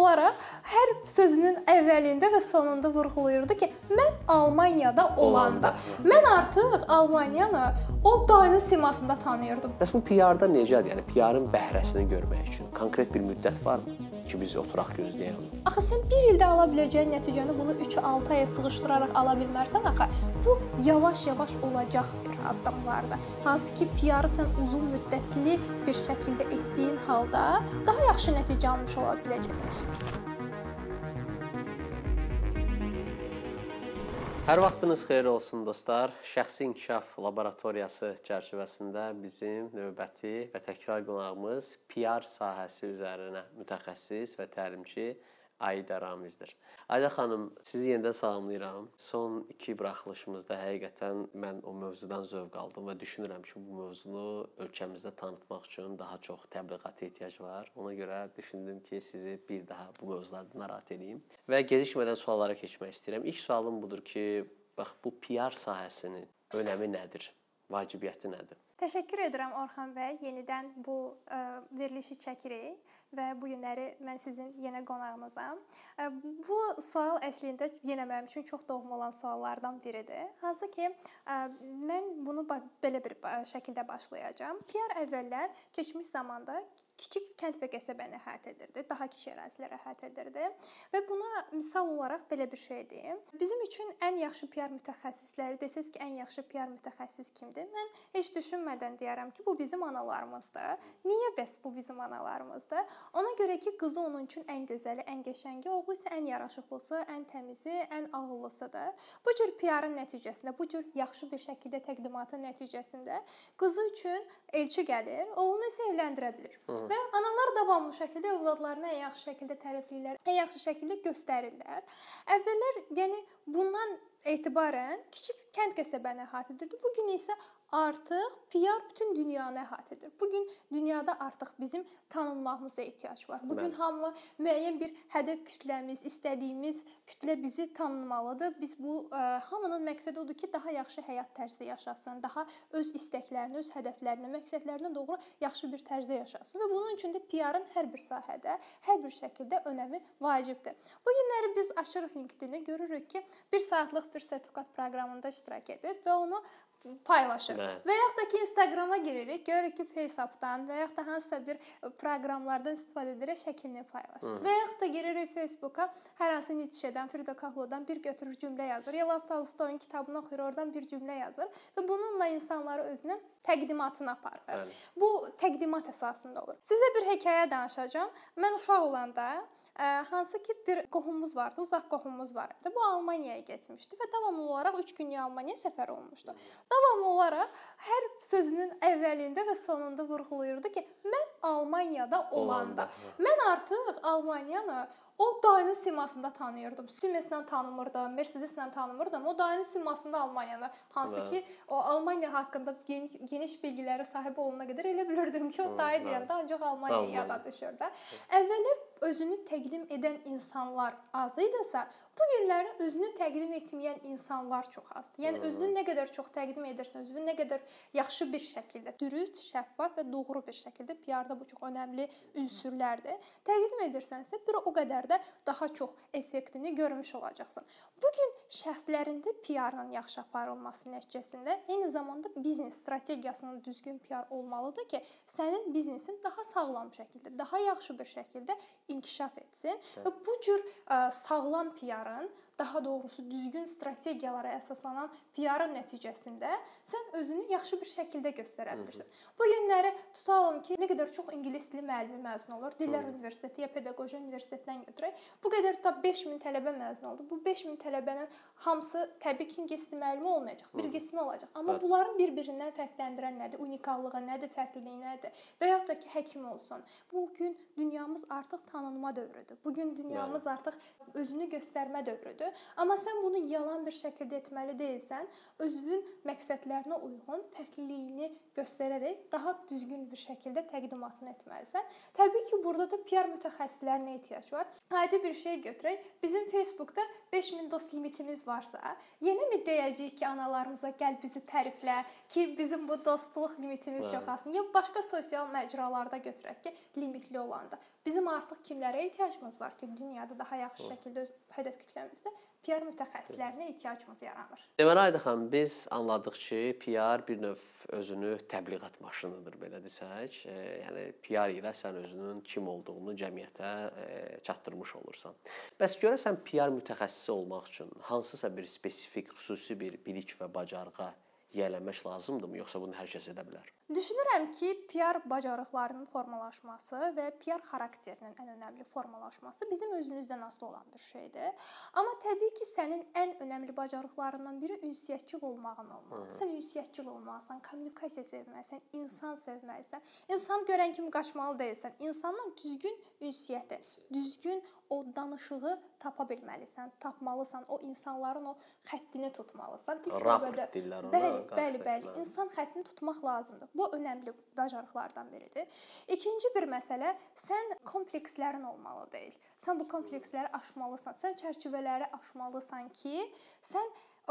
olaraq hər sözünün əvvəlində və sonunda vurğulayırdı ki, mən Almaniyada olanda. Mən artıq Almaniyanı o dayının simasında tanıyırdım. Bəs bu PR-da necədir? Yəni PR-ın bəhrəsini görmək üçün konkret bir müddət varmı ki, biz oturaq gözləyək onu? Axı sən 1 ildə ala biləcəyin nəticəni bunu 3-6 aya sığışdıraraq ala bilmərsən axı. Bu yavaş-yavaş olacaq bir addımlardır. Hansı ki, PR-ı sən uzun müddətli bir şəkildə etdiyin halda daha yaxşı nəticə almış ola biləcəksən. Hər vaxtınız xeyir olsun dostlar. Şəxsi İnkişaf Laboratoriyası çərçivəsində bizim növbəti və təkrar qonağımız PR sahəsi üzərinə mütəxəssis və təlimçi Aida Ramizdir. Aida xanım, sizi yenidən salamlayıram. Son 2 buraxılışımızda həqiqətən mən o mövzudan zövq aldım və düşünürəm ki, bu mövzunu ölkəmizdə tanıtmaq üçün daha çox təbliğata ehtiyac var. Ona görə düşündüm ki, sizi bir daha bu mövzularda narahat edeyim. Və gecikmədən suallara keçmək istəyirəm. İlk sualım budur ki, bax, bu PR sahəsinin önəmi nədir? Vacibiyyəti nədir? Təşəkkür edirəm Orxan bəy. Yenidən bu verilişi çəkirik və bu günləri mən sizin yenə qonağınızam. Bu sual əslində yenə mənim üçün çox doğma olan suallardan biridir. Hansı ki, mən bunu belə bir şəkildə başlayacağam. PR əvvəllər keçmiş zamanda kiçik kənd və qəsəbəni əhatə edirdi, daha kiçik əraziləri əhatə edirdi və buna misal olaraq belə bir şey deyim. Bizim üçün ən yaxşı PR mütəxəssisləri desəz ki, ən yaxşı PR mütəxəssis kimdir? Mən heç düşünmədən deyərəm ki, bu bizim analarımızdır. Niyə bəs bu bizim analarımızdır? Ona görə ki, qızı onun üçün ən gözəli, ən qəşəngi, oğlu isə ən yaraşıqlısı, ən təmizi, ən ağıllısıdır. Bu cür PR-ın nəticəsində, bu cür yaxşı bir şəkildə təqdimatın nəticəsində qızı üçün elçi gəlir, oğlunu isə evləndirə bilir. Və analar davamlı şəkildə övladlarını ən yaxşı şəkildə tərifləyirlər, ən yaxşı şəkildə göstərirlər. Əvvəllər, yəni bundan etibarən kiçik kənd qəsəbəni əhatə edirdi. Bu gün isə artıq PR bütün dünyanı əhatə edir. Bu gün dünyada artıq bizim tanınmağımıza ehtiyac var. Bu gün hamı müəyyən bir hədəf kütləmiz, istədiyimiz kütlə bizi tanınmalıdır. Biz bu hamının məqsədi odur ki, daha yaxşı həyat tərzi yaşasın, daha öz istəklərini, öz hədəflərini, məqsədlərinə doğru yaxşı bir tərzdə yaşasın və bunun üçün də PR-ın hər bir sahədə, hər bir şəkildə önəmi vacibdir. Bu günləri biz açırıq LinkedIn-i, görürük ki, 1 saatlıq bir sertifikat proqramında iştirak edib və onu paylaşır. Və yaxud da ki, Instagrama giririk, görürük ki, FaceApp-dan və yaxud da hansısa bir proqramlardan istifadə edərək şəklini paylaşır. Və yaxud da giririk Facebooka, hər hansı Nietzsche'dən, Frida Kahlo'dan bir götürür cümlə yazır. Ya Lev Tolstoy'un kitabını oxuyur, oradan bir cümlə yazır və bununla insanları özünün təqdimatına aparır. Bu təqdimat əsasında olur. Sizə bir hekayə danışacağam. Mən uşaq olanda hansı ki bir qohumumuz vardı, uzaq qohumumuz var idi. Bu Almaniyaya getmişdi və davamlı olaraq 3 günlük Almaniya səfəri olmuşdu. Davamlı olaraq hər sözünün əvvəlində və sonunda vurğulayırdı ki, mən Almaniyada olanda. Mən artıq Almaniyanı o dayının simasında tanıyırdım. Siemenslə tanımırdım, Mercedes-lə tanımırdım. O dayının simasında Almaniyanı, hansı ki o Almaniya haqqında geniş bilgilərə sahib olana qədər elə bilirdim ki, o dayı deyəndə ancaq Almaniya yada düşür də. Əvvəllər özünü təqdim edən insanlar az idisə, bu günləri özünü təqdim etməyən insanlar çox azdır. Yəni özünü nə qədər çox təqdim edirsən, özünü nə qədər yaxşı bir şəkildə, dürüst, şəffaf və doğru bir şəkildə PR-da bu çox önəmli ünsürlərdir. Təqdim edirsənsə, bir o qədər də daha çox effektini görmüş olacaqsan. Bu gün şəxslərində PR-ın yaxşı aparılması nəticəsində eyni zamanda biznes strategiyasının düzgün PR olmalıdır ki, sənin biznesin daha sağlam şəkildə, daha yaxşı bir şəkildə inkişaf etsin və bu cür sağlam PR-ın, daha doğrusu düzgün strategiyalara əsaslanan PR-ın nəticəsində sən özünü yaxşı bir şəkildə göstərə bilirsən. Bu günləri tutalım ki, nə qədər çox ingilis dili müəllimi məzun olur. Dillər Universiteti ya Pedaqoji Universitetindən götürək. Bu qədər da 5000 tələbə məzun oldu. Bu 5000 tələbənin hamısı təbii ki, ingilis dili müəllimi olmayacaq. Bir qismi olacaq. Amma bunların bir-birindən fərqləndirən nədir? Unikallığı nədir? Fərqliliyi nədir? Və yaxud da ki, həkim olsun. Bu gün dünyamız artıq tanınma dövrüdür. Bu gün dünyamız artıq özünü göstərmə dövrüdür. düzdür. Amma sən bunu yalan bir şəkildə etməli deyilsən. Özünün məqsədlərinə uyğun fərqliliyini göstərərək daha düzgün bir şəkildə təqdimatını etməlisən. Təbii ki, burada da PR mütəxəssislərinə ehtiyac var. Adi bir şey götürək. Bizim Facebookda 5000 dost limitimiz varsa, yenimi deyəcəyik ki, analarımıza gəl bizi təriflə ki, bizim bu dostluq limitimiz çox azdır. Ya başqa sosial məcralarda götürək ki, limitli olanda. Bizim artıq kimlərə ehtiyacımız var ki, dünyada daha yaxşı şəkildə öz hədəf kütləmizdə PR mütəxəssislərinə ehtiyacımız yaranır. Deməli Ayda xanım, biz anladıq ki, PR bir növ özünü təbliğat maşınıdır belə desək. Yəni PR ilə sən özünün kim olduğunu cəmiyyətə çatdırmış olursan. Bəs görəsən PR mütəxəssisi olmaq üçün hansısa bir spesifik, xüsusi bir bilik və bacarığa yiyələnmək lazımdırmı, yoxsa bunu hər kəs edə bilər? Düşünürəm ki, PR bacarıqlarının formalaşması və PR xarakterinin ən önəmli formalaşması bizim özümüzdən asılı olan bir şeydir. Amma təbii ki, sənin ən önəmli bacarıqlarından biri ünsiyyətçil olmağın olmalıdır. Sən ünsiyyətçil olmalısan, kommunikasiya sevməlisən, insan sevməlisən. İnsan görən kimi qaçmalı deyilsən. İnsanla düzgün ünsiyyəti, düzgün o danışığı tapa bilməlisən, tapmalısan. O insanların o xəttini tutmalısan. Raport dillər ona. Bəli. İnsan xəttini tutmaq lazımdır. Bu önəmli bacarıqlardan biridir. İkinci bir məsələ, sən komplekslərin olmalı deyil. Sən bu kompleksləri aşmalısan. Sən çərçivələri aşmalısan ki, sən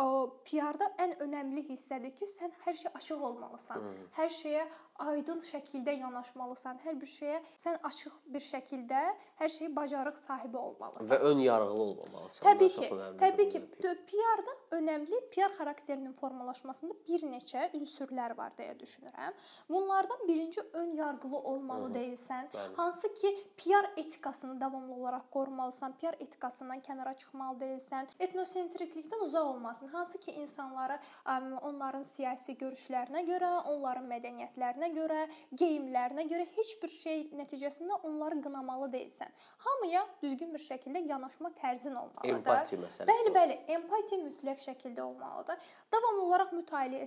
PR-da ən önəmli hissədir ki, sən hər şeyə açıq olmalısan. Hər şeyə aydın şəkildə yanaşmalısan. Hər bir şeyə sən açıq bir şəkildə hər şeyi bacarıq sahibi olmalısan. Və ön yarğılı olmamalısan. Təbii ki, PR-da önəmli PR xarakterinin formalaşmasında bir neçə ünsürlər var deyə düşünürəm. Bunlardan birinci ön yarğılı olmalı deyilsən. Hansı ki, PR etikasını davamlı olaraq qorumalısan. PR etikasından kənara çıxmalı deyilsən. Etnosentriklikdən uzaq olmasın. Hansı ki, insanları onların siyasi görüşlərinə görə, onların mədəniyyətlərinə görə, geyimlərinə görə heç bir şey nəticəsində onları qınamalı deyilsən. Hamıya düzgün bir şəkildə yanaşma tərzin olmalıdır. Empatiya məsələsi. Bəli, empatiya mütləq şəkildə olmalıdır. Davamlı olaraq mütaliə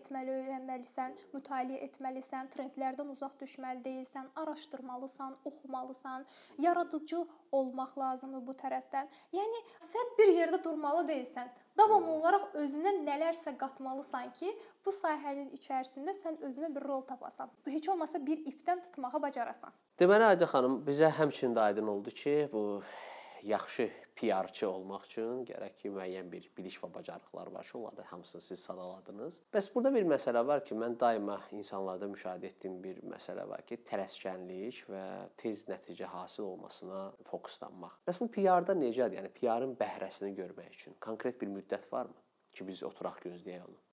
etməlisən, trendlərdən uzaq düşməli deyilsən, araşdırmalısan, oxumalısan, yaradıcı olmaq lazımdır bu tərəfdən. Yəni sən bir yerdə durmalı deyilsən. Davamlı olaraq özünə nələrsə qatmalısan ki, bu sahənin içərisində sən özünə bir rol tapasan. Heç olmasa bir ipdən tutmağa bacarasan. Deməli Ayda xanım, bizə həmçinin də aydın oldu ki, bu yaxşı PR-çı olmaq üçün gərək ki, müəyyən bir bilik və bacarıqlar var ki, onları hamısını siz sadaladınız. Bəs burada bir məsələ var ki, mən daima insanlarda müşahidə etdiyim bir məsələ var ki, tələskənlik və tez nəticə hasil olmasına fokuslanmaq. Bəs bu PR-da necədir? Yəni PR-ın bəhrəsini görmək üçün konkret bir müddət varmı ki, biz oturaq gözləyək onu?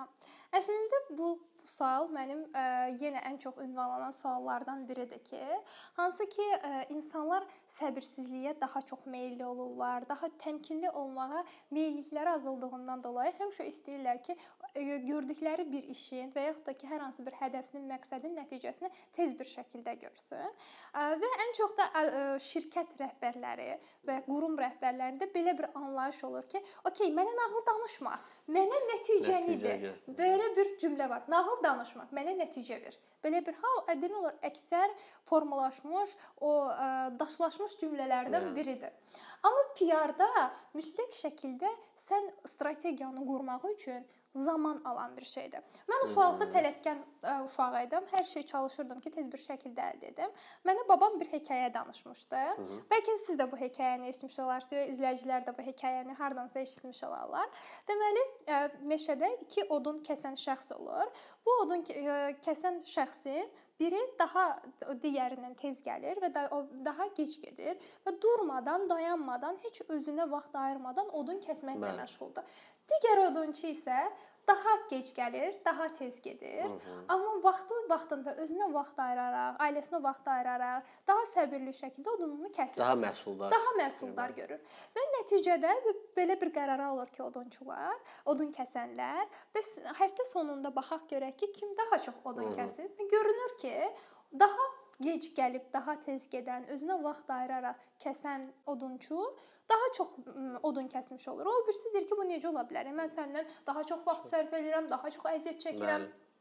Əslində bu sual mənim yenə ən çox ünvanlanan suallardan biridir ki, hansı ki insanlar səbirsizliyə daha çox meylli olurlar, daha təmkinli olmağa meyllikləri azaldığından dolayı həmişə istəyirlər ki, gördükləri bir işin və yaxud da ki, hər hansı bir hədəfinin, məqsədin nəticəsini tez bir şəkildə görsün. Və ən çox da şirkət rəhbərləri və qurum rəhbərlərində belə bir anlayış olur ki, okey, mənə nağıl danışma, mənə nəticəni ver. Belə bir cümlə var. Nağıl danışma, mənə nəticə ver. Belə bir demək olar əksər formalaşmış, o daşlaşmış cümlələrdən biridir. Amma PR-da mütləq şəkildə sən strategiyanı qurmaq üçün zaman alan bir şeydir. Mən uşaqda tələskən uşaq idim. Hər şey çalışırdım ki, tez bir şəkildə əldə edim. Mənə babam bir hekayə danışmışdı. Bəlkə siz də bu hekayəni eşitmiş olarsınız və izləyicilər də bu hekayəni hardansa eşitmiş olarlar. Deməli, meşədə 2 odun kəsən şəxs olur. Bu odun kəsən şəxsin biri daha digərindən tez gəlir və daha gec gedir və durmadan, dayanmadan, heç özünə vaxt ayırmadan odun kəsməklə məşğuldur. Digər odunçu isə daha gec gəlir, daha tez gedir. Amma vaxtında özünə vaxt ayıraraq, ailəsinə vaxt ayıraraq, daha səbirli şəkildə odununu kəsir. Daha məhsuldar görür. Və nəticədə belə bir qərara alır ki, odunçular, odun kəsənlər, bəs həftə sonunda baxaq görək ki, kim daha çox odun kəsir? Görünür ki, daha gec gəlib, daha tez gedən, özünə vaxt ayıraraq kəsən odunçu daha çox odun kəsmiş olur. O birisi deyir ki, bu necə ola bilər? Mən səndən daha çox vaxt sərf edirəm, daha çox əziyyət çəkirəm.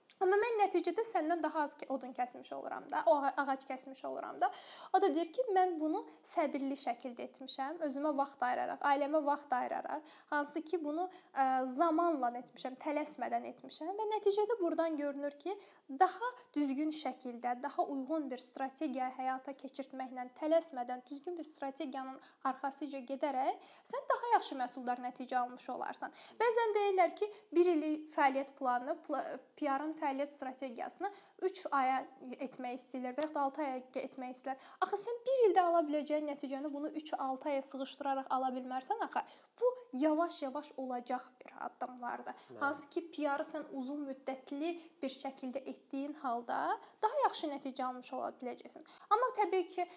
Amma mən nəticədə səndən daha az odun kəsmiş oluram da, ağac kəsmiş oluram da. O da deyir ki, mən bunu səbirli şəkildə etmişəm, özümə vaxt ayıraraq, ailəmə vaxt ayıraraq, hansı ki bunu zamanla etmişəm, tələsmədən etmişəm və nəticədə burdan görünür ki, daha düzgün şəkildə, daha uyğun bir strategiya həyata keçirtməklə, tələsmədən düzgün bir strategiyanın arxasıca gedərək sən daha yaxşı məhsuldar nəticə almış olarsan. Bəzən deyirlər ki, 1 illik fəaliyyət planını, PR-ın fəaliyyət strategiyasını 3 aya etmək istəyirlər və ya da 6 aya etmək istəyirlər. Axı sən 1 ildə ala biləcəyin nəticəni bunu 3-6 aya sığışdıraraq ala bilmərsən axı. Bu yavaş-yavaş olacaq bir addımlardır. Hansı ki PR-ı sən uzun müddətli bir şəkildə etdiyin halda daha yaxşı nəticə almış ola biləcəksən. Amma təbii ki,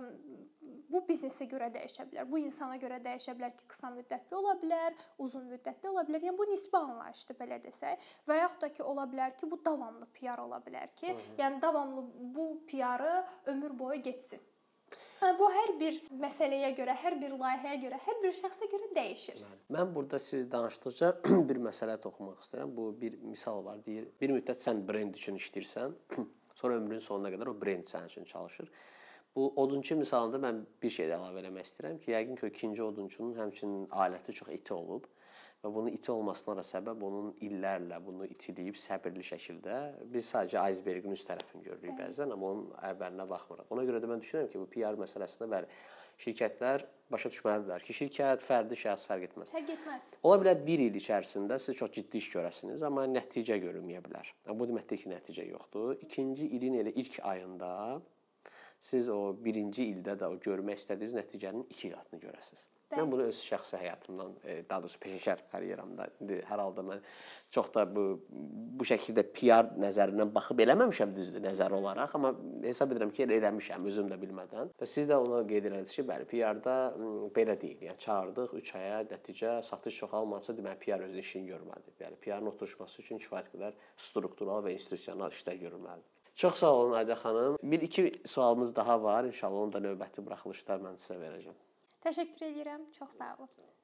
bu biznesə görə dəyişə bilər. Bu insana görə dəyişə bilər ki, qısa müddətli ola bilər, uzun müddətli ola bilər. Yəni bu nisbi anlayışdır belə desək. Və yaxud da ki, ola bilər ki, bu davamlı PR ola bilər ki, yəni davamlı bu PR-ı ömür boyu getsin. Bu hər bir məsələyə görə, hər bir layihəyə görə, hər bir şəxsə görə dəyişir. Mən burada siz danışdıqca bir məsələ toxunmaq istəyirəm. Bu bir misal var, deyir. Bir müddət sən brend üçün işləyirsən, sonra ömrünün sonuna qədər o brend sənin üçün çalışır. Bu odunçu misalında mən bir şey də əlavə eləmək istəyirəm ki, yəqin ki, o ikinci odunçunun həmçinin aləti çox iti olub və bunun iti olmasına da səbəb onun illərlə bunu itiləyib səbirli şəkildə biz sadəcə icebergin üst tərəfini görürük bəzən, amma onun əvvəlinə baxmırıq. Ona görə də mən düşünürəm ki, bu PR məsələsində bəli, şirkətlər başa düşməlidirlər ki, şirkət, fərdi şəxs fərq etməz. Fərq etməz. Ola bilər 1 il içərisində siz çox ciddi iş görəsiniz, amma nəticə görünməyə bilər. Bu deməkdir ki, nəticə yoxdur. İkinci ilin elə ilk ayında siz o birinci ildə də o görmək istədiyiniz nəticənin 2 qatını görəsiniz. Mən bunu öz şəxsi həyatımdan, daha doğrusu peşəkar karyeramda, hər halda mən çox da bu şəkildə PR nəzərindən baxıb eləməmişəm düzdür nəzər olaraq, amma hesab edirəm ki, eləmişəm özüm də bilmədən. Və siz də ona qeyd edərsiniz ki, bəli, PR-da belə deyil. Yəni çağırdıq 3 aya nəticə, satış çoxalmasa demək PR öz işini görməlidir. Yəni PR-ın oturuşması üçün kifayət qədər struktural və institusional işlər görülməlidir. Çox sağ olun Ayda xanım. 1-2 sualımız daha var. İnşallah onu da növbəti buraxılışda mən sizə verəcəm. Təşəkkür edirəm. Çox sağ olun.